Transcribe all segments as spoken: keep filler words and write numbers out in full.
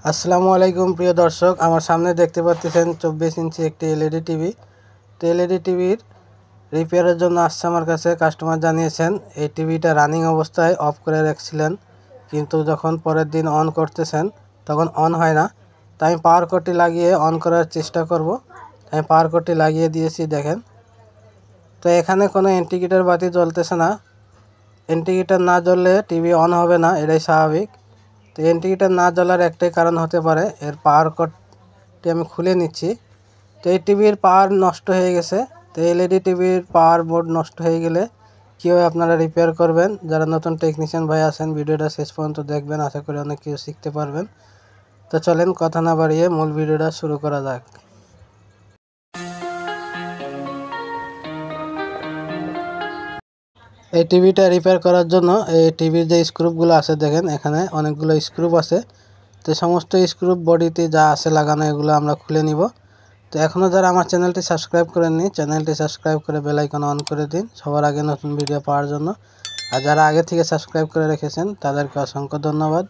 আসসালামু আলাইকুম প্রিয় দর্শক, আমার সামনে দেখতে পাচ্ছেন চব্বিশ ইঞ্চি একটি এলইডি টিভি। তো এলইডি টিভির রিপেয়ারের জন্য আসছে আমার কাছে। কাস্টমার জানিয়েছেন এই টিভিটা রানিং অবস্থায় অফ করে রাখছিলেন, কিন্তু যখন পরের দিন অন করতেছেন তখন অন হয় না। তাই আমি পাওয়ার কর্ডটি লাগিয়ে অন করার চেষ্টা করব। আমি পাওয়ার কর্ডটি লাগিয়ে দিয়েছি, দেখেন। তো এখানে কোনো ইন্ডিকেটর বাতি জ্বলতেছে না। ইন্ডিকেটর না জ্বললে টিভি অন হবে না, এটাই স্বাভাবিক। তো ইন্ডিকেটর না জ্বলার একটাই কারণ হতে পারে, এর পাওয়ার কর্ডটি আমি খুলে নিচ্ছি। তো এই টিভির পাওয়ার নষ্ট হয়ে গেছে। তো এলইডি টিভির পাওয়ার বোর্ড নষ্ট হয়ে গেলে কীভাবে আপনারা রিপেয়ার করবেন, যারা নতুন টেকনিশিয়ান ভাই আছেন ভিডিওটা শেষ পর্যন্ত দেখবেন, আশা করি অনেক কিছু শিখতে পারবেন। তো চলেন কথা না বাড়িয়ে মূল ভিডিওটা শুরু করা যাক। এই টিভিটা রিপেয়ার করার জন্য এই টিভির যে স্ক্রুপগুলো আছে, দেখেন এখানে অনেকগুলো স্ক্রুপ আছে। তো সমস্ত স্ক্রুপ বডিতে যা আছে লাগানো, এগুলো আমরা খুলে নিব। তো এখনও যারা আমার চ্যানেলটি সাবস্ক্রাইব করেননি, চ্যানেলটি সাবস্ক্রাইব করে বেল আইকন অন করে দিন সবার আগে নতুন ভিডিও পাওয়ার জন্য। আর যারা আগে থেকে সাবস্ক্রাইব করে রেখেছেন তাদেরকে অসংখ্য ধন্যবাদ।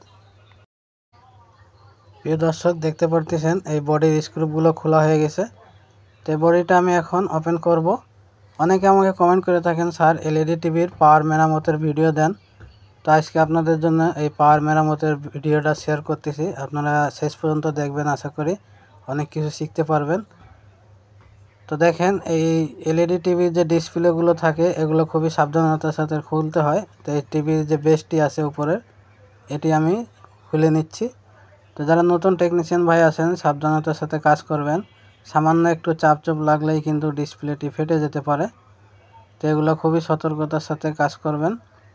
প্রিয় দর্শক, দেখতে পারতেছেন এই বডির স্ক্রুপগুলো খোলা হয়ে গেছে। তো এই বডিটা আমি এখন ওপেন করব। অনেকে আমাকে কমেন্ট করে থাকেন, স্যার এলইডি টিভির পাওয়ার মেরামতের ভিডিও দেন। তো আজকে আপনাদের জন্য এই পাওয়ার মেরামতের ভিডিওটা শেয়ার করতেছি, আপনারা শেষ পর্যন্ত দেখবেন, আশা করি অনেক কিছু শিখতে পারবেন। তো দেখেন এই এলইডি টিভির যে ডিসপ্লেগুলো থাকে এগুলো খুবই সাবধানতার সাথে খুলতে হয়। তো এই টিভির যে বেসটি আছে উপরের, এটি আমি খুলে নিচ্ছি। তো যারা নতুন টেকনিশিয়ান ভাই আছেন সাবধানতার সাথে কাজ করবেন, সামান্য একটু চাপ চাপ লাগলেই কিন্তু ডিসপ্লেটি ফেটে যেতে পারে। তো এগুলো খুবই সতর্কতার সাথে কাজ করবেন।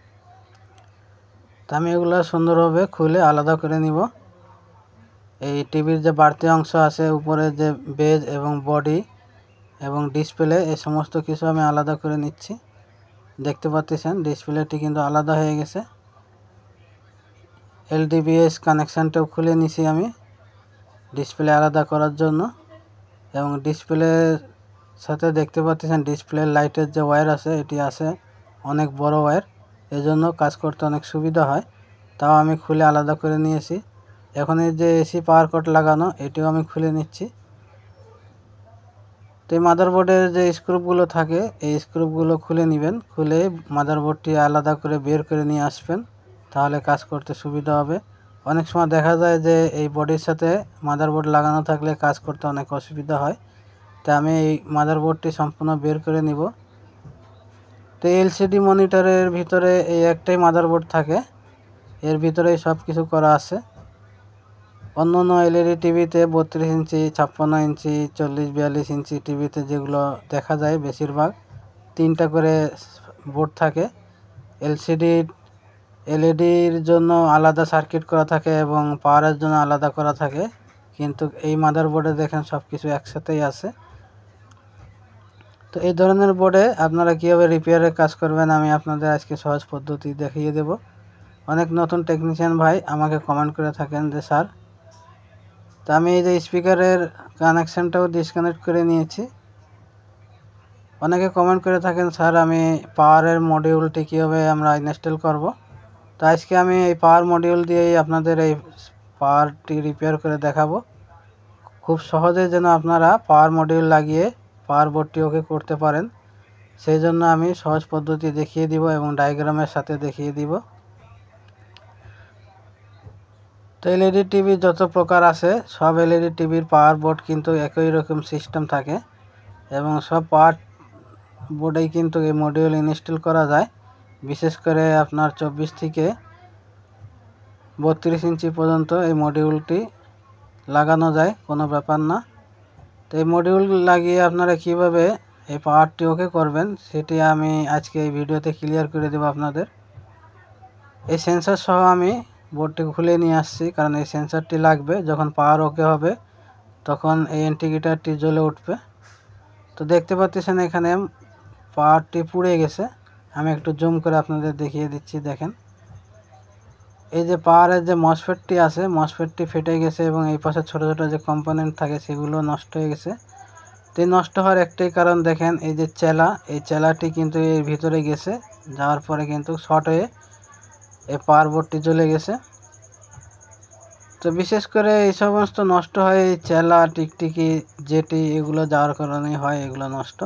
তো আমি এগুলো সুন্দরভাবে খুলে আলাদা করে নিব। এই টিভির যে বাড়তি অংশ আছে, উপরে যে বেজ এবং বডি এবং ডিসপ্লে, এই সমস্ত কিছু আমি আলাদা করে নিচ্ছি। দেখতে পাচ্ছেন ডিসপ্লেটি কিন্তু আলাদা হয়ে গেছে। এলডিবিএস কানেকশানটাও খুলে নিছি আমি ডিসপ্লে আলাদা করার জন্য। এবং ডিসপ্লের সাথে দেখতে পাচ্ছেন ডিসপ্লে লাইটের যে ওয়্যার আছে, এটি আছে অনেক বড় ওয়্যার, এজন্য কাজ করতে অনেক সুবিধা হয়। তাও আমি খুলে আলাদা করে নিয়েছি। এখন এই যে এসি পাওয়ার কর্ড লাগানো, এটিও আমি খুলে নিচ্ছি। তো এই মাদারবোর্ডের যে স্ক্রুপগুলো থাকে, এই স্ক্রুপগুলো খুলে নেবেন। খুলে মাদারবোর্ডটি আলাদা করে বের করে নিয়ে আসবেন, তাহলে কাজ করতে সুবিধা হবে। অনেক সময় দেখা যায় যে এই বডির সাথে মাদারবোর্ড লাগানো থাকলে কাজ করতে অনেক অসুবিধা হয়। তো আমি এই মাদারবোর্ডটি সম্পূর্ণ বের করে নিব। তো এলসিডি মনিটরের ভিতরে এই একটাই মাদারবোর্ড থাকে, এর ভিতরেই সব কিছু করা আছে। অন্য অন্য এলইডি টিভিতে বত্রিশ ইঞ্চি, ছাপ্পান্ন ইঞ্চি, চল্লিশ বিয়াল্লিশ ইঞ্চি টিভিতে যেগুলো দেখা যায় বেশিরভাগ তিনটা করে বোর্ড থাকে। এলসিডি এলইডির জন্য আলাদা সার্কিট করা থাকে এবং পাওয়ারের জন্য আলাদা করা থাকে, কিন্তু এই মাদারবোর্ডে দেখেন সব কিছু একসাথেই আছে। তো এই ধরনের বোর্ডে আপনারা কীভাবে রিপেয়ারের কাজ করবেন আমি আপনাদের আজকে সহজ পদ্ধতি দেখিয়ে দেব। অনেক নতুন টেকনিশিয়ান ভাই আমাকে কমেন্ট করে থাকেন যে স্যার, তো আমি এই যে স্পিকারের কানেকশানটাও ডিসকানেক্ট করে নিয়েছি। অনেকে কমেন্ট করে থাকেন, স্যার আমি পাওয়ারের মডিউলটি কীভাবে আমরা ইনস্টল করব। তো আজকে আমি এই পাওয়ার মডিউল দিয়েই আপনাদের এই পাওয়ারটি রিপেয়ার করে দেখাবো। খুব সহজে যেন আপনারা পাওয়ার মডিউল লাগিয়ে পাওয়ার বোর্ডটি ওকে করতে পারেন, সেই জন্য আমি সহজ পদ্ধতি দেখিয়ে দিব এবং ডায়াগ্রামের সাথে দেখিয়ে দিব। তো এলইডি টিভি যত প্রকার আছে, সব এলইডি টিভির পাওয়ার বোর্ড কিন্তু একই রকম সিস্টেম থাকে এবং সব পাওয়ার বোর্ডেই কিন্তু এই মডিউল ইনস্টল করা যায়। বিশেষ করে আপনার চব্বিশ থেকে বত্রিশ ইঞ্চি পর্যন্ত এই মডিউলটি লাগানো যায়, কোনো ব্যাপার না। তো এই মডিউল লাগিয়ে আপনারা কিভাবে এই পাওয়ারটি ওকে করবেন সেটি আমি আজকে এই ভিডিওতে ক্লিয়ার করে দেব আপনাদের। এই সেন্সর সহ আমি বোর্ডটি খুলে নিয়ে আসছি, কারণ এই সেন্সরটি লাগবে। যখন পাওয়ার ওকে হবে তখন এই ইন্ডিকেটরটি জ্বলে উঠবে। তো দেখতে পাচ্ছেন এখানে পাওয়ারটি পুড়ে গেছে। আমি একটু জুম করে আপনাদের দেখিয়ে দিচ্ছি, দেখেন এই যে পাওয়ারের যে মসফেটটি আছে, মসফেটটি ফেটে গেছে এবং এই পাশে ছোটো ছোটো যে কম্পোনেন্ট থাকে সেগুলো নষ্ট হয়ে গেছে। তো নষ্ট হওয়ার একটাই কারণ, দেখেন এই যে চেলা, এই চেলাটি কিন্তু এর ভিতরে গেছে, যাওয়ার পরে কিন্তু শর্ট হয়ে এই পাওয়ার বোর্ডটি জ্বলে গেছে। তো বিশেষ করে এই সমস্ত নষ্ট হয় এই চেলা টিকটিকি জেটি এগুলো যাওয়ার কারণেই হয় এগুলো নষ্ট।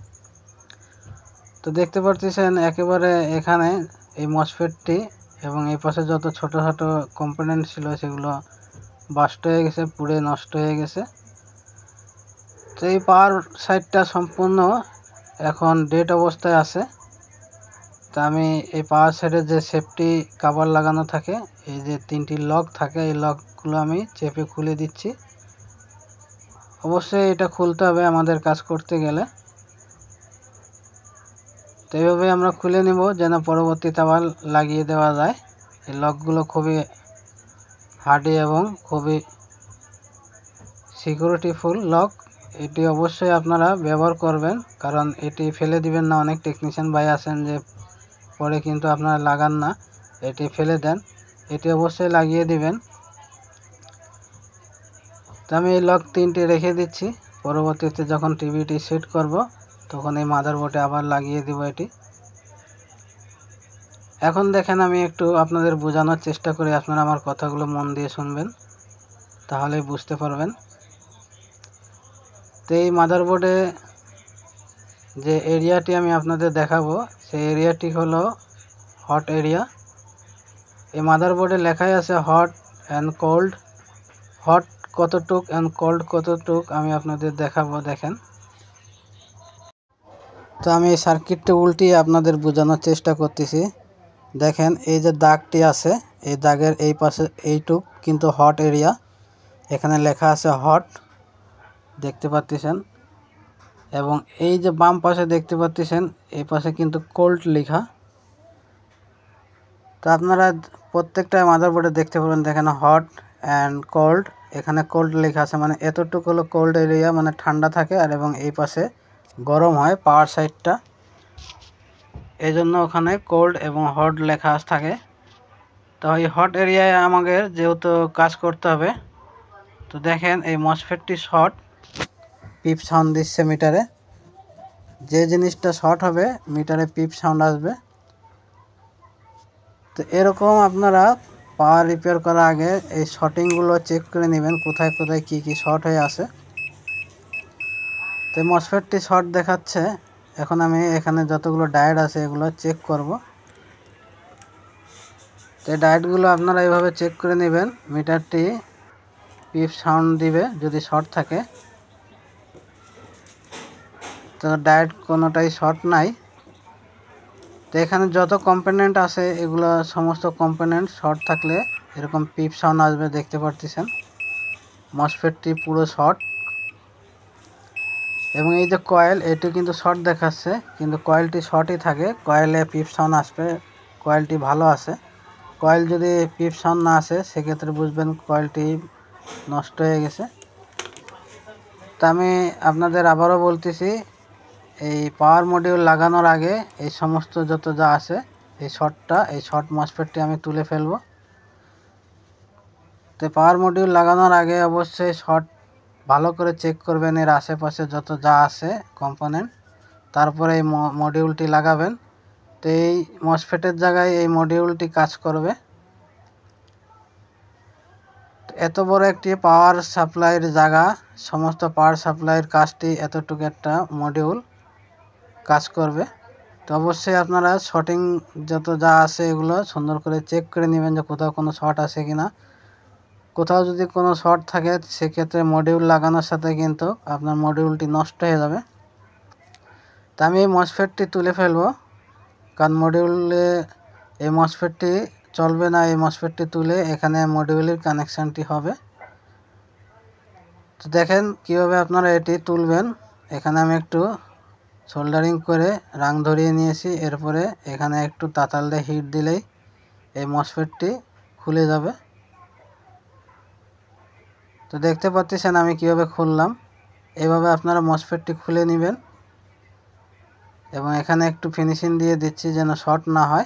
তো দেখতে পাচ্ছেন একেবারে এখানে এই মসফেটটি এবং এই পাশে যত ছোট ছোট কম্পোনেন্ট ছিল সেগুলো বাস্ট হয়ে গেছে, পুড়ে নষ্ট হয়ে গেছে। তো এই পাওয়ার সাইডটা সম্পূর্ণ এখন ডেড অবস্থায় আছে। তো আমি এই পাওয়ার সাইডে যে সেফটি কভার লাগানো থাকে, এই যে তিনটি লক থাকে, এই লকগুলো আমি চেপে খুলে দিচ্ছি। অবশ্যই এটা খুলতে হবে আমাদের কাজ করতে গেলে। তো এইভাবে আমরা খুলে নেব যেন পরবর্তীতে আবার লাগিয়ে দেওয়া যায়। এই লকগুলো খুবই হার্ডি এবং খুবই সিকিউরিটিফুল লক। এটি অবশ্যই আপনারা ব্যবহার করবেন, কারণ এটি ফেলে দিবেন না। অনেক টেকনিশিয়ান ভাই আছেন যে পরে কিন্তু আপনারা লাগান না, এটি ফেলে দেন। এটি অবশ্যই লাগিয়ে দিবেন। তো আমি এই লক তিনটি রেখে দিচ্ছি, পরবর্তীতে যখন টিভিটি সেট করব তখন এই মাদারবোর্ডে আবার লাগিয়ে দিব এটি। এখন দেখেন আমি একটু আপনাদের বোঝানোর চেষ্টা করি, আপনারা আমার কথাগুলো মন দিয়ে শুনবেন, তাহলেই বুঝতে পারবেন। তো এই মাদারবোর্ডে যে এরিয়াটি আমি আপনাদের দেখাবো সেই এরিয়াটি হলো হট এরিয়া। এই মাদারবোর্ডে লেখাই আছে হট অ্যান্ড কোল্ড। হট কতটুক অ্যান্ড কোল্ড কতটুক আমি আপনাদের দেখাবো, দেখেন। তো আমি এই সার্কিটটা উল্টিয়ে আপনাদের বোঝানোর চেষ্টা করতেছি। দেখেন এই যে দাগটি আছে, এই দাগের এই পাশে এইটুক কিন্তু হট এরিয়া। এখানে লেখা আছে হট, দেখতে পাচ্ছেন। এবং এই যে বাম পাশে দেখতে পাচ্ছেন এই পাশে কিন্তু কোল্ড লেখা। তো আপনারা প্রত্যেকটা মাদারবোর্ডে দেখতে পাবেন, দেখেন হট অ্যান্ড কোল্ড। এখানে কোল্ড লেখা আছে, মানে এতটুকু হলো কোল্ড এরিয়া, মানে ঠান্ডা থাকে। আর এবং এই পাশে গরম হয় পাওয়ার সাইডটা, এই জন্য ওখানে কোল্ড এবং হট লেখা থাকে। তো এই হট এরিয়ায় আমাদের যেহেতু কাজ করতে হবে। তো দেখেন এই মসফেটটি শর্ট, পিপ সাউন্ড দিচ্ছে মিটারে। যে জিনিসটা শর্ট হবে মিটারে পিপ সাউন্ড আসবে। তো এরকম আপনারা পাওয়ার রিপেয়ার করার আগে এই শর্টিংগুলো চেক করে নেবেন, কোথায় কোথায় কি কি শর্ট হয়ে আছে। তো মসফেটটি শর্ট দেখাচ্ছে। এখন আমি এখানে যতগুলো ডায়োড আছে এগুলো চেক করব। তো এই ডায়োডগুলো আপনারা এইভাবে চেক করে নেবেন, মিটারটি পিপ সাউন্ড দিবে যদি শর্ট থাকে। তো ডায়োড কোনোটাই শর্ট নাই। তো এখানে যত কম্পোনেন্ট আছে এগুলো সমস্ত কম্পোনেন্ট শর্ট থাকলে এরকম পিপ সাউন্ড আসবে, দেখতে পাচ্ছেন। মসফেটটি পুরো শর্ট। এবং এই যে কয়েল, এটি কিন্তু শর্ট দেখাচ্ছে, কিন্তু কয়েলটি শর্টই থাকে, কয়েলে পিপ সাউন্ড আসবে, কয়েলটি ভালো আছে। কয়েল যদি পিপ সাউন্ড না আসে সেক্ষেত্রে বুঝবেন কয়েলটি নষ্ট হয়ে গেছে। তা আমি আপনাদের আবারও বলতেছি, এই পাওয়ার মডিউল লাগানোর আগে এই সমস্ত যত যা আছে এই শর্টটা, এই শর্ট মসফেটটি আমি তুলে ফেলবো। তো পাওয়ার মডিউল লাগানোর আগে অবশ্যই শর্ট ভালো করে চেক করবেন, এর আশেপাশে যত যা আছে কম্পোনেন্ট, তারপরে এই মডিউলটি লাগাবেন। তো এই মসফেটের জায়গায় এই মডিউলটি কাজ করবে। এত বড় একটি পাওয়ার সাপ্লাইয়ের জায়গা, সমস্ত পাওয়ার সাপ্লাইয়ের কাজটি এতটুকু একটা মডিউল কাজ করবে। তো অবশ্যই আপনারা শর্টিং যত যা আছে এগুলো সুন্দর করে চেক করে নেবেন যে কোথাও কোনো শর্ট আছে কিনা। কোথাও যদি কোনো শর্ট থাকে সেক্ষেত্রে মডিউল লাগানোর সাথে কিন্তু আপনার মডিউলটি নষ্ট হয়ে যাবে। তা আমি এই মসফেটটি তুলে ফেলবো, কারণ মডিউলে এই মসফেটটি চলবে না। এই মসফেটটি তুলে এখানে মডিউলের কানেকশানটি হবে। তো দেখেন কীভাবে আপনারা এটি তুলবেন। এখানে আমি একটু সোল্ডারিং করে রাং ধরিয়ে নিয়েছি, এরপরে এখানে একটু তাতাল দিয়ে হিট দিলেই এই মসফেটটি খুলে যাবে। তো দেখতে পাচ্ছেন আমি কিভাবে খুললাম। এইভাবে আপনারা মসফেটটি খুলে নেবেন এবং এখানে একটু ফিনিশিং দিয়ে দিচ্ছি যেন শর্ট না হয়।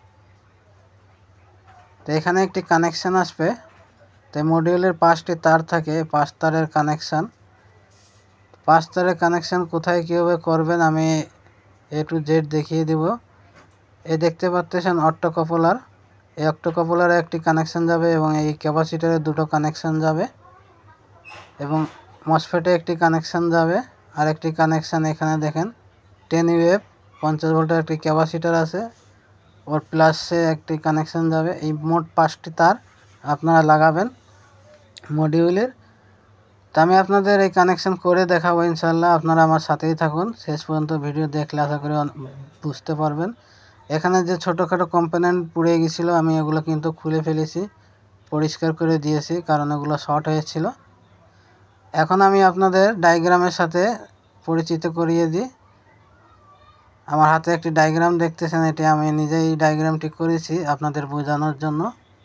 তো এখানে একটি কানেকশান আসবে। তো মডিউলের পাঁচটি তার থাকে, পাঁচ তারের কানেকশান। পাঁচ তারের কানেকশান কোথায় কীভাবে করবেন আমি এ টু জেড দেখিয়ে দেব। এই দেখতে পাচ্ছেন অটো কাপলার, এই অক্টোকাপলারে একটি কানেকশন যাবে এবং এই ক্যাপাসিটরে দুটো কানেকশন যাবে এবং মসফেটে একটি কানেকশন যাবে। আর একটি কানেকশন এখানে দেখেন টেন ইউএফ পঞ্চাশ ভোল্টের একটি ক্যাপাসিটার আছে, ওর প্লাসে একটি কানেকশন যাবে। এই মোট পাঁচটি তার আপনারা লাগাবেন মডিউলের। তো আমি আপনাদের এই কানেকশন করে দেখাবো ইনশাল্লাহ। আপনারা আমার সাথেই থাকুন, শেষ পর্যন্ত ভিডিও দেখলে আশা করি বুঝতে পারবেন। এখানে যে ছোটোখাটো কম্পোনেন্ট পুড়ে গেছিলো আমি এগুলো কিন্তু খুলে ফেলেছি, পরিষ্কার করে দিয়েছি, কারণ এগুলো শর্ট হয়েছিল। এখন আমি আপনাদের ডায়াগ্রামের সাথে পরিচিত করিয়ে দিই। আমার হাতে একটি ডায়াগ্রাম দেখতেছেন, এটি আমি নিজেই ডায়াগ্রামটি করেছি আপনাদের বোঝানোর জন্য।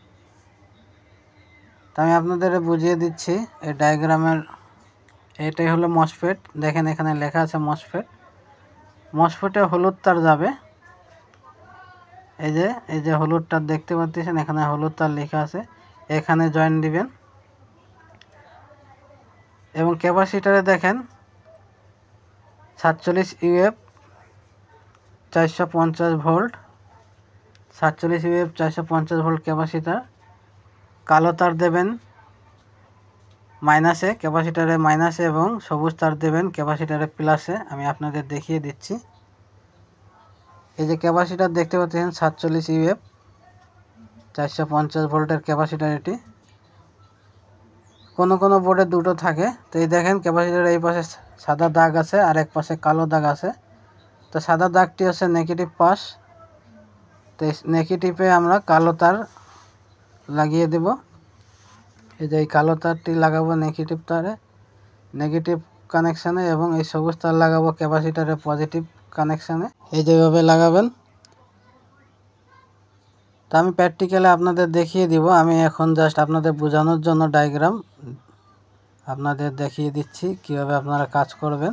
তো আমি আপনাদের বুঝিয়ে দিচ্ছি এই ডায়াগ্রামের। এটাই হলো মসফেট, দেখেন এখানে লেখা আছে মসফেট। মসফেটে হলুদ তার যাবে, এই যে এই যে হলুদ তার দেখতে পাচ্ছেন, এখানে হলুদ তার লেখা আছে, এখানে জয়েন দিবেন। এবং ক্যাপাসিটারে দেখেন সাতচল্লিশ ইউএফ চারশো পঞ্চাশ ভোল্ট, সাতচল্লিশ ইউএফ চারশো পঞ্চাশ ভোল্ট ক্যাপাসিটার। কালো তার দেবেন মাইনাসে, ক্যাপাসিটারে মাইনাসে, এবং সবুজ তার দেবেন ক্যাপাসিটারে প্লাসে। আমি আপনাদের দেখিয়ে দিচ্ছি। এই যে ক্যাপাসিটার দেখতে পাচ্ছেন সাতচল্লিশ ইউএফ চারশো পঞ্চাশ ভোল্টের ক্যাপাসিটার এটি। কোনো কোনো বোর্ডে দুটো থাকে। তো এই দেখেন ক্যাপাসিটারের এই পাশে সাদা দাগ আছে আর এক পাশে কালো দাগ আছে। তো সাদা দাগটি হচ্ছে নেগেটিভ পাশ, তো নেগেটিভে আমরা কালো তার লাগিয়ে দেব। এই যে এই কালো তারটি লাগাবো নেগেটিভ তারে, নেগেটিভ কানেকশানে, এবং এই সবুজ তার লাগাবো ক্যাপাসিটারে পজিটিভ কানেকশানে। এই যেভাবে লাগাবেন। তো আমি প্র্যাকটিক্যালে আপনাদের দেখিয়ে দিব। আমি এখন জাস্ট আপনাদের বোঝানোর জন্য ডায়াগ্রাম আপনাদের দেখিয়ে দিচ্ছি কিভাবে আপনারা কাজ করবেন।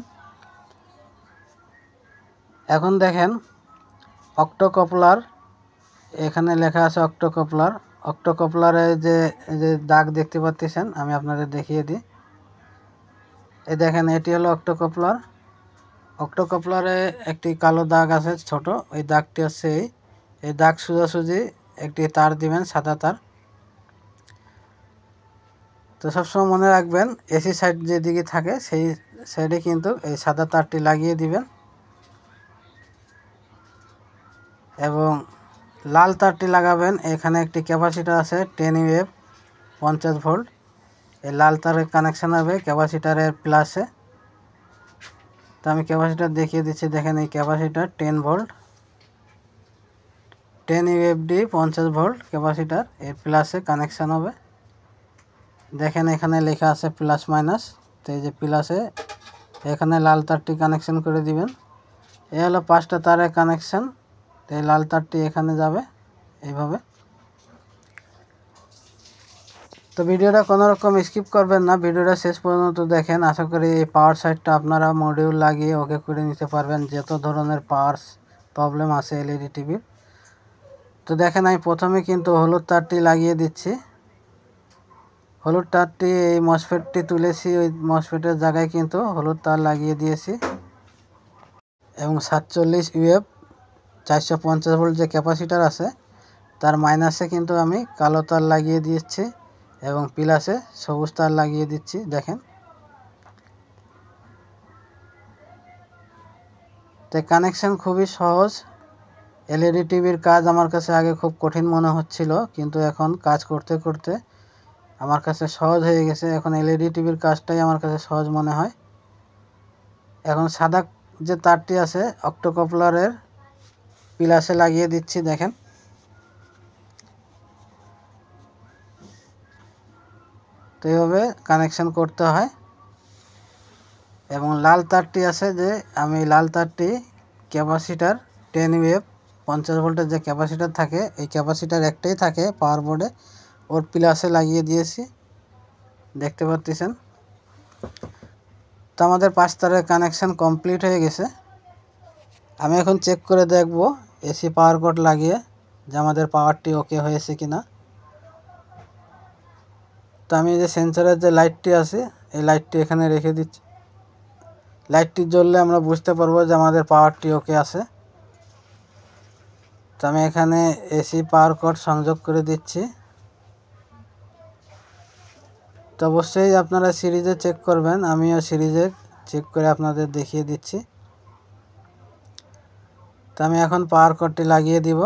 এখন দেখেন অক্টোকাপলার, এখানে লেখা আছে অক্টোকাপলার। অক্টোকাপলারে যে যে দাগ দেখতে পাচ্ছেন আমি আপনাদের দেখিয়ে দিই। এই দেখেন এটি হলো অক্টোকাপলার। অক্টোকাপলারে একটি কালো দাগ আছে ছোট, ওই দাগটি হচ্ছে এই এই দাগ সোজাসুজি একটি তার দিবেন, সাদা তার। তো সবসময় মনে রাখবেন এসি সাইড যেদিকে থাকে সেই সাইডে কিন্তু এই সাদা তারটি লাগিয়ে দিবেন। এবং লাল তারটি লাগাবেন, এখানে একটি ক্যাপাসিটার আছে টেন ইউএফ পঞ্চাশ ভোল্ট, এই লাল তারের কানেকশান হবে ক্যাপাসিটারের প্লাসে। তো আমি ক্যাপাসিটার দেখিয়ে দিচ্ছি, দেখেন এই capacitor ten volt, ten UFD পঞ্চাশ ভোল্ট ক্যাপাসিটার, এর প্লাসে কানেকশান হবে। দেখেন এখানে লেখা আছে প্লাস মাইনাস, তো এই যে প্লাসে এখানে লাল তারটি কানেকশান করে দিবেন। এই হলো পাঁচটা তারের কানেকশান। তো এই লাল তারটি এখানে যাবে এইভাবে। তো ভিডিওটা কোনো রকম স্কিপ করবেন না, ভিডিওটা শেষ পর্যন্ত দেখেন। আশা করি এই পাওয়ার সাইডটা আপনারা মডিউল লাগিয়ে ওকে করে নিতে পারবেন, যত ধরনের পাওয়ার প্রবলেম আছে এলইডি টিভির। তো দেখেন আমি প্রথমে কিন্তু হলুদ তারটি লাগিয়ে দিচ্ছি। হলুদ তারটি এই মসফেটটি তুলেছি, ওই মসফেটের জায়গায় কিন্তু হলুদ তার লাগিয়ে দিয়েছি। এবং সাতচল্লিশ ইউএফ চারশো পঞ্চাশ ভোল্ট যে ক্যাপাসিটার আছে তার মাইনাসে কিন্তু আমি কালো তার লাগিয়ে দিচ্ছি এবং প্লাসে সবুজ তার লাগিয়ে দিচ্ছি। দেখেন তো কানেকশান খুবই সহজ। এলইডি টিভির কাজ আমার কাছে আগে খুব কঠিন মনে হচ্ছিল, কিন্তু এখন কাজ করতে করতে আমার কাছে সহজ হয়ে গেছে। এখন এলইডি টিভির কাজটাই আমার কাছে সহজ মনে হয়। এখন সাদা যে তারটি আছে অক্টোকাপলারের প্লাসে লাগিয়ে দিচ্ছি। দেখেন তো এইভাবে কানেকশান করতে হয়। এবং লাল তারটি আছে যে আমি লাল তারটি ক্যাপাসিটার টেন ইউএফ পঞ্চাশ ভোল্টের যে ক্যাপাসিটার থাকে, এই ক্যাপাসিটার একটাই থাকে পাওয়ার বোর্ডে, ওর প্লাসে লাগিয়ে দিয়েছি, দেখতে পাচ্ছেন। তো আমাদের পাঁচ তারের কানেকশান কমপ্লিট হয়ে গেছে। আমি এখন চেক করে দেখব এসি পাওয়ার কোড লাগিয়ে যে আমাদের পাওয়ারটি ওকে হয়েছে কিনা। তো আমি যে সেন্সরের যে লাইটটি আছে এই লাইটটি এখানে রেখে দিচ্ছি। লাইটটি জ্বললে আমরা বুঝতে পারবো যে আমাদের পাওয়ারটি ওকে আছে। তো আমি এখানে এসি পাওয়ার কর্ড সংযোগ করে দিচ্ছি। তো অবশ্যই আপনারা সিরিজে চেক করবেন, আমিও সিরিজে চেক করে আপনাদের দেখিয়ে দিচ্ছি। তো আমি এখন পাওয়ার কর্ডটি লাগিয়ে দিব।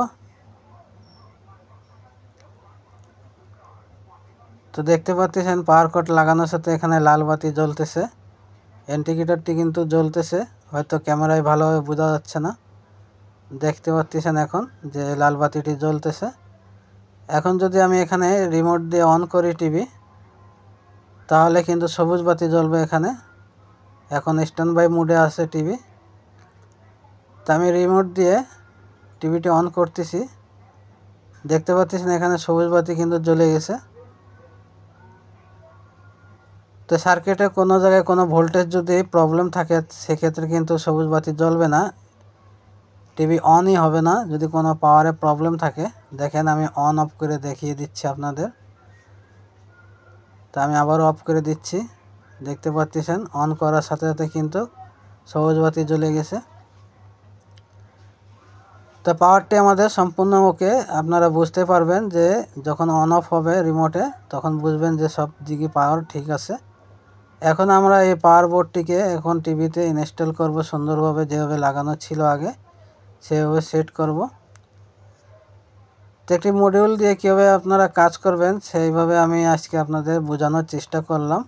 তো দেখতে পাচ্ছেন পাওয়ার কর্ড লাগানোর সাথে এখানে লাল বাতি জ্বলতেছে, ইন্ডিকেটরটি কিন্তু জ্বলতেছে, হয়তো ক্যামেরায় ভালোভাবে বোঝা যাচ্ছে না। দেখতে পাচ্ছেন এখন যে লাল বাতিটি জ্বলতেছে। এখন যদি আমি এখানে রিমোট দিয়ে অন করি টিভি, তাহলে কিন্তু সবুজ বাতি জ্বলবে এখানে। এখন স্ট্যান্ড বাই মোডে আছে টিভি। তো আমি রিমোট দিয়ে টিভিটি অন করতেছি, দেখতে পাচ্ছেন এখানে সবুজ বাতি কিন্তু জ্বলে গেছে। তো সার্কিটে কোনো জায়গায় কোনো ভোল্টেজ যদি প্রবলেম থাকে সেক্ষেত্রে কিন্তু সবুজ বাতি জ্বলবে না, টিভি অনই হবে না যদি কোনো পাওয়ারে প্রবলেম থাকে। দেখেন আমি অন অফ করে দেখিয়ে দিচ্ছি আপনাদের। তো আমি আবারও অফ করে দিচ্ছি, দেখতে পাচ্ছেন অন করার সাথে সাথে কিন্তু সবুজ বাতি জ্বলে গেছে। তো পাওয়ারটি আমাদের সম্পূর্ণ ওকে। আপনারা বুঝতে পারবেন যে যখন অন অফ হবে রিমোটে, তখন বুঝবেন যে সব দিকে পাওয়ার ঠিক আছে। এখন আমরা এই পাওয়ার বোর্ডটিকে এখন টিভিতে ইনস্টল করব সুন্দরভাবে, যেভাবে লাগানো ছিল আগে সেভাবে সেট করব। তো একটি মডিউল দিয়ে কীভাবে আপনারা কাজ করবেন সেইভাবে আমি আজকে আপনাদের বোঝানোর চেষ্টা করলাম।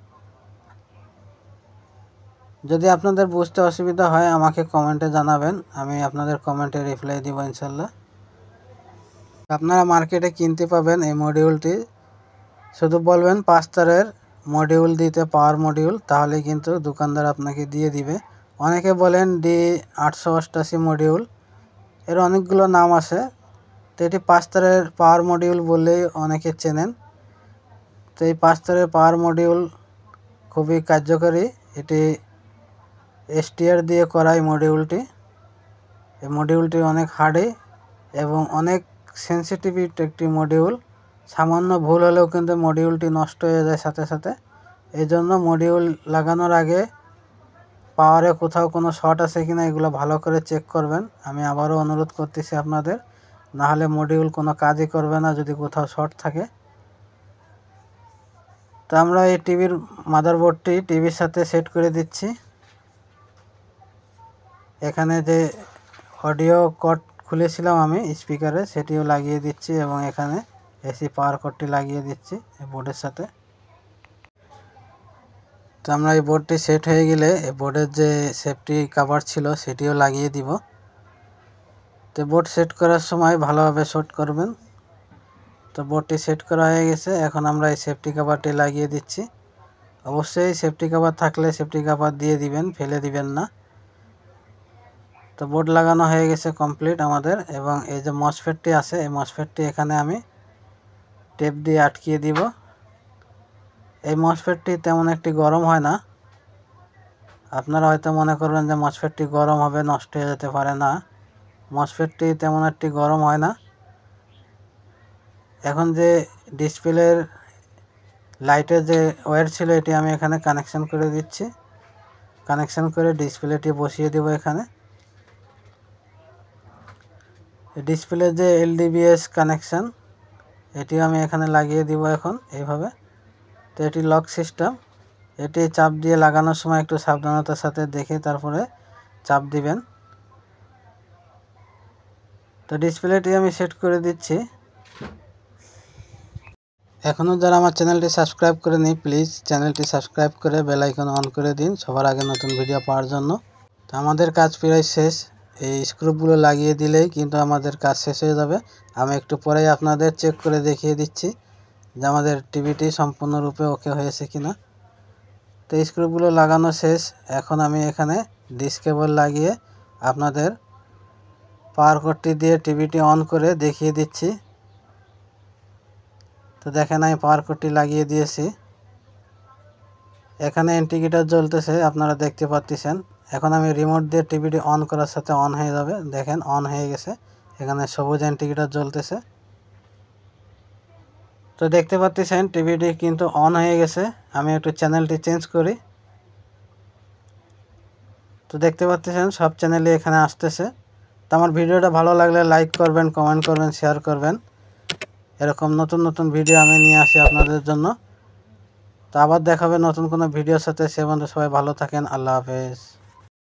যদি আপনাদের বুঝতে অসুবিধা হয় আমাকে কমেন্টে জানাবেন, আমি আপনাদের কমেন্টে রিপ্লাই দিব ইনশাল্লাহ। আপনারা মার্কেটে কিনতে পাবেন এই মডিউলটি, শুধু বলবেন পাঁচ তারের মডিউল দিতে, পাওয়ার মডিউল, তাহলে কিন্তু দোকানদার আপনাকে দিয়ে দিবে। অনেকে বলেন ডি আটশো অষ্টাশি মডিউল, এর অনেকগুলো নাম আছে। তো এটি পাঁচ তারের পাওয়ার মডিউল বললেই অনেকে চেনেন। তো এই পাঁচ তারের পাওয়ার মডিউল খুবই কার্যকরী। এটি এসটিআর দিয়ে করা এই মডিউলটি। এই মডিউলটি অনেক হার্ডি এবং অনেক সেন্সিটিভ একটি মডিউল। সামান্য ভুল হলেও কিন্তু মডিউলটি নষ্ট হয়ে যায় সাথে সাথে। এই জন্য মডিউল লাগানোর আগে পাওয়ারে কোথাও কোনো শর্ট আছে কিনা এগুলো ভালো করে চেক করবেন। আমি আবারও অনুরোধ করতেছি আপনাদের, না হলে মডিউল কোনো কাজই করবে না যদি কোথাও শর্ট থাকে। তো আমরা এই টিভির মাদারবোর্ডটি টিভির সাথে সেট করে দিচ্ছি। এখানে যে অডিও কর্ড খুলেছিলাম আমি স্পিকারে, সেটিও লাগিয়ে দিচ্ছি এবং এখানে এসি পাওয়ার কর্ডটি লাগিয়ে দিচ্ছি এই বোর্ডের সাথে। তো আমরা এই বোর্ডটি সেট হয়ে গেলে এই বোর্ডের যে সেফটি কভার ছিল সেটিও লাগিয়ে দিব। তো বোর্ড সেট করার সময় ভালোভাবে সেট করবেন। তো বোর্ডটি সেট করা হয়ে গেছে, এখন আমরা এই সেফটি কভারটি লাগিয়ে দিচ্ছি। অবশ্যই সেফটি কভার থাকলে সেফটি কভার দিয়ে দিবেন, ফেলে দিবেন না। তো বোর্ড লাগানো হয়ে গেছে কমপ্লিট আমাদের। এবং এই যে মসফেটটি আছে এই মসফেটটি এখানে আমি টেপ দিয়ে আটকিয়ে দিব। এই মসফেটটি তেমন একটি গরম হয় না। আপনারা হয়তো মনে করবেন যে মসফেটটি গরম হবে, নষ্ট হয়ে যেতে পারে, না, মসফেটটি তেমন একটি গরম হয় না। এখন যে ডিসপ্লের লাইটের যে ওয়্যার ছিল এটি আমি এখানে কানেকশন করে দিচ্ছি। কানেকশন করে ডিসপ্লেটি বসিয়ে দেব এখানে। ডিসপ্লে যে এলডিবিএস কানেকশন এটি আমি এখানে লাগিয়ে দিব এখন এইভাবে। তো এটি লক সিস্টেম, এটি চাপ দিয়ে লাগানোর সময় একটু সাবধানতার সাথে দেখে তারপরে চাপ দিবেন। তো ডিসপ্লেটি আমি সেট করে দিচ্ছি। এখনও যারা আমার চ্যানেলটি সাবস্ক্রাইব করেনি প্লিজ চ্যানেলটি সাবস্ক্রাইব করে বেল আইকন অন করে দিন সবার আগে নতুন ভিডিও পাওয়ার জন্য। তো আমাদের কাজ প্রায় শেষ, এই স্ক্রুপগুলো লাগিয়ে দিলেই কিন্তু আমাদের কাজ শেষ হয়ে যাবে। আমি একটু পরেই আপনাদের চেক করে দেখিয়ে দিচ্ছি যে আমাদের টিভিটি সম্পূর্ণরূপে ওকে হয়েছে কিনা। তো স্ক্রুপগুলো লাগানো শেষ, এখন আমি এখানে ডিশ কেবল লাগিয়ে আপনাদের পাওয়ার কর্ডটি দিয়ে টিভিটি অন করে দেখিয়ে দিচ্ছি। তো দেখেন আমি পাওয়ার কর্ডটি লাগিয়ে দিয়েছি, এখানে ইন্ডিকেটর জ্বলতেছে আপনারা দেখতে পাচ্ছেন। এখন আমি রিমোট দিয়ে টিভিটি অন করার সাথে অন হয়ে যাবে, দেখেন অন হয়ে গেছে, এখানে সবুজ ইন্ডিকেটর জ্বলতেছে। তো দেখতে পাচ্ছেন টিভিটি কিন্তু অন হয়ে গেছে। আমি একটু চ্যানেলটি চেঞ্জ করি। তো দেখতে পাচ্ছেন সব চ্যানেলই এখানে আসতেছে। তো আমার ভিডিওটা ভালো লাগলে লাইক করবেন, কমেন্ট করবেন, শেয়ার করবেন। এরকম নতুন নতুন ভিডিও আমি নিয়ে আসি আপনাদের জন্য। তো আবার দেখাবে নতুন কোনো ভিডিওর সাথে। সে বন্ধু সবাই ভালো থাকেন। আল্লাহ হাফেজ।